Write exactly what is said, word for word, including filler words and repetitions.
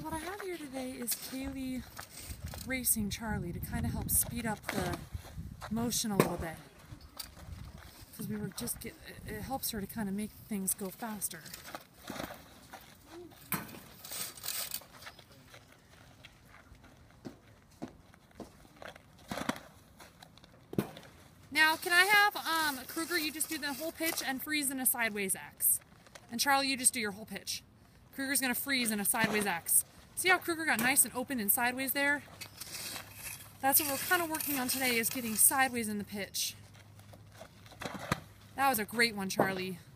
So what I have here today is Kailey racing Charlie to kind of help speed up the motion a little bit. Because we were just get, it helps her to kind of make things go faster. Now, can I have um, Kruger, you just do the whole pitch and freeze in a sideways X. And Charlie, you just do your whole pitch. Kruger's going to freeze in a sideways X. See how Kruger got nice and open and sideways there? That's what we're kind of working on today, is getting sideways in the pitch. That was a great one, Charlie.